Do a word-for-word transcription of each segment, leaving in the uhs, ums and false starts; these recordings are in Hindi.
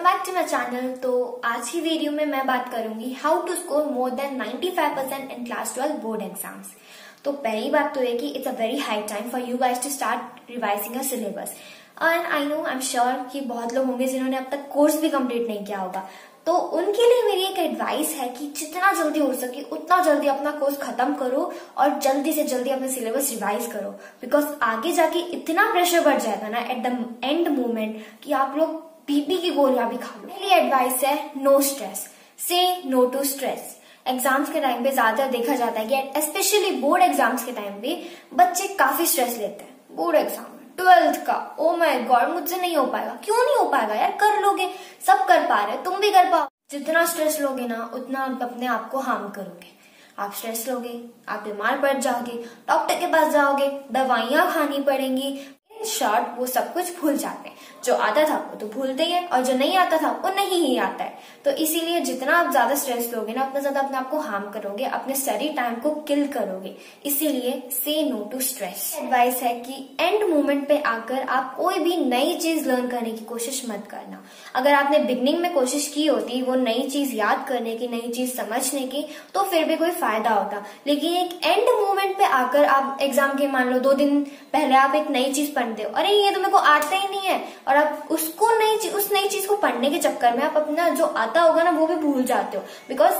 Welcome back to my channel. तो आज की वीडियो में मैं बात करूंगी how to score more than ninety five percent in class twelve board exams. तो पहली बात तो है कि it's a very high time for you guys to start revising a syllabus. And I know I am sure कि बहुत लोग होंगे जिन्होंने अब तक कोर्स भी कंप्लीट नहीं किया होगा, तो उनके लिए मेरी एक एडवाइस है कि जितना जल्दी हो सके उतना जल्दी अपना कोर्स खत्म करो और जल्दी से जल्दी अपना सिलेबस रिवाइज करो, बिकॉज आगे जाके इतना प्रेशर बढ़ जाएगा ना एट द एंड मोमेंट कि आप लोग पीपी की गोलियां भी खा लो। मेरी एडवाइस है no stress, say no to stress. Exams के टाइम पे ज्यादा देखा जाता है कि स्पेशली बोर्ड एग्जाम्स के टाइम पे बच्चे काफी स्ट्रेस लेते हैं। बोर्ड एग्जाम ट्वेल्थ का, ओ माय गॉड मुझसे नहीं हो पाएगा। क्यों नहीं हो पाएगा यार, कर लोगे, सब कर पा रहे, तुम भी कर पाओ। जितना स्ट्रेस लोगे ना उतना आप अपने आप को हार्म करोगे। आप स्ट्रेस लोगे, आप बीमार पड़ जाओगे, डॉक्टर के पास जाओगे, दवाइयां खानी पड़ेंगी। इन शॉर्ट वो सब कुछ भूल जाते हैं। जो आता था वो तो भूलते ही है और जो नहीं आता था वो नहीं ही आता है। तो इसीलिए जितना आप ज्यादा स्ट्रेस लोगे ना उतना ज्यादा अपने आप को हार्म करोगे, अपने स्टडी टाइम को किल करोगे। इसीलिए से नो टू स्ट्रेस। एडवाइस है कि एंड मोमेंट पे आकर आप कोई भी नई चीज लर्न करने की कोशिश मत करना। अगर आपने बिगनिंग में कोशिश की होती वो नई चीज याद करने की, नई चीज समझने की, तो फिर भी कोई फायदा होता। लेकिन एक एंड मोमेंट पे आकर आप एग्जाम के मान लो दो दिन पहले आप एक नई चीज पढ़ते हो, अरे ये तो मेरे को आता ही नहीं है, और आप उसको नई चीज उस नई चीज को पढ़ने के चक्कर में आप अपना जो आता होगा ना वो भी भूल जाते हो। बिकॉज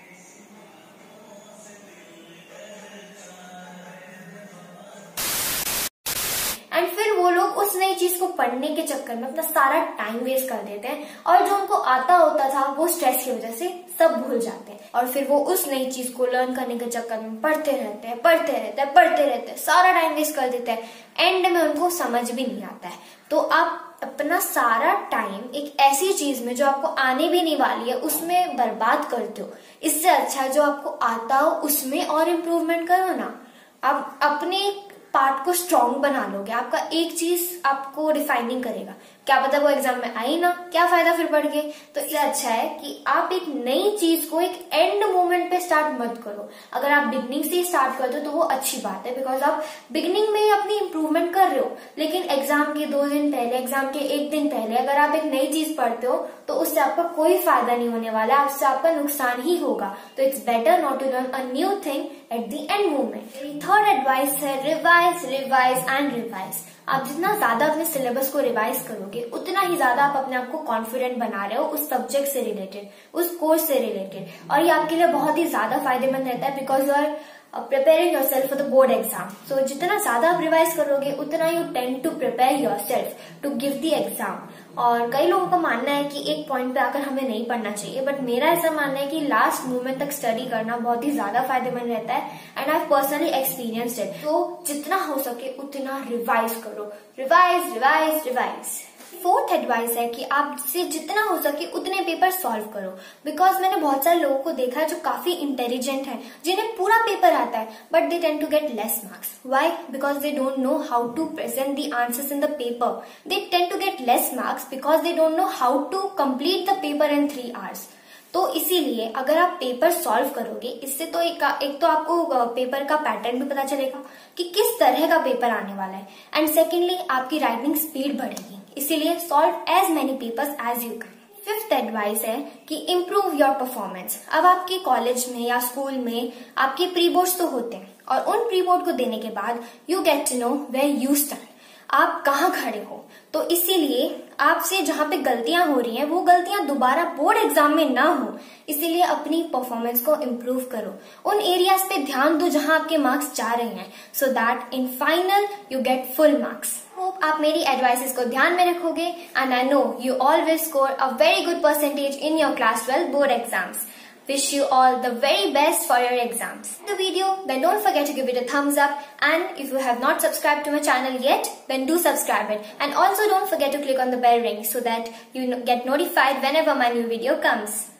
एंड फिर वो लोग उस नई चीज को पढ़ने के चक्कर में अपना सारा टाइम वेस्ट कर देते हैं, और जो उनको आता होता था वो स्ट्रेस की वजह से सब भूल जाते हैं, और फिर वो उस नई चीज को लर्न करने के चक्कर में पढ़ते रहते हैं पढ़ते रहते हैं पढ़ते रहते हैं सारा टाइम वेस्ट कर देते हैं। एंड में उनको समझ भी नहीं आता है। तो आप अपना सारा टाइम एक ऐसी चीज में जो आपको आने भी नहीं वाली है उसमें बर्बाद करते हो। इससे अच्छा जो आपको आता हो उसमें और इम्प्रूवमेंट करो ना। आप अपने पार्ट को स्ट्रॉन्ग बना लोगे, आपका एक चीज आपको डिफाइनिंग करेगा। क्या पता वो एग्जाम में आई ना, क्या फायदा फिर पढ़ के। तो इससे अच्छा है कि आप एक नई चीज को एक एंड मोमेंट पे स्टार्ट मत करो। अगर आप बिगनिंग से स्टार्ट करते हो तो वो अच्छी बात है, बिकॉज आप बिगनिंग में ही अपनी इंप्रूवमेंट कर रहे हो। लेकिन एग्जाम के दो दिन पहले, एग्जाम के एक दिन पहले अगर आप एक नई चीज पढ़ते हो तो उससे आपका कोई फायदा नहीं होने वाला, आपसे आपका नुकसान ही होगा। तो it's better not to learn a new thing at the end moment. Third advice है रिवाइज रिवाइज एंड रिवाइज। आप जितना ज्यादा अपने सिलेबस को रिवाइज करोगे उतना ही ज्यादा आप अपने आप को कॉन्फिडेंट बना रहे हो उस सब्जेक्ट से रिलेटेड, उस कोर्स से रिलेटेड, और ये आपके लिए बहुत ही ज्यादा फायदेमंद रहता है, because you are preparing yourself for the board exam. So जितना ज्यादा आप रिवाइज करोगे उतना you tend to prepare yourself to give the exam. और कई लोगों का मानना है कि एक पॉइंट पे आकर हमें नहीं पढ़ना चाहिए, बट मेरा ऐसा मानना है कि लास्ट मोमेंट तक स्टडी करना बहुत ही ज्यादा फायदेमंद रहता है, and I personally experienced it. तो जितना हो सके उतना रिवाइज करो, revise revise revise. Fourth advice है कि आपसे जितना हो सके उतने पेपर सॉल्व करो, बिकॉज मैंने बहुत सारे लोगों को देखा है जो काफी इंटेलिजेंट हैं, जिन्हें पूरा पेपर आता है, but they tend to get less marks. Why? Because they don't know how to present the answers in the paper. They tend to get less marks because they don't know how to complete the paper in three hours. तो इसीलिए अगर आप पेपर सॉल्व करोगे, इससे तो एक, एक तो आपको पेपर का पैटर्न भी पता चलेगा कि किस तरह का पेपर आने वाला है, एंड सेकेंडली आपकी राइटिंग स्पीड बढ़ेगी। इसीलिए solve as many papers as you can. Fifth advice है कि इम्प्रूव योर परफॉर्मेंस। अब आपके कॉलेज में या स्कूल में आपके प्री बोर्ड्स तो होते हैं, और उन प्री बोर्ड को देने के बाद you get to know where you stand, आप कहाँ खड़े हो। तो इसीलिए आपसे जहां पे गलतियां हो रही हैं वो गलतियां दोबारा बोर्ड एग्जाम में ना हो, इसीलिए अपनी परफॉर्मेंस को इम्प्रूव करो। उन एरियाज पे ध्यान दो जहां आपके मार्क्स जा रहे हैं, so that in final you get full marks. Hope आप मेरी एडवाइसेस को ध्यान में रखोगे, and I know you all will score a very good percentage in your class twelve board exams. Wish you all the very best for your exams. The video, then don't forget to give it a thumbs up, and if you have not subscribed to my channel yet, then do subscribe it, and also don't forget to click on the bell ring so that you get notified whenever my new video comes.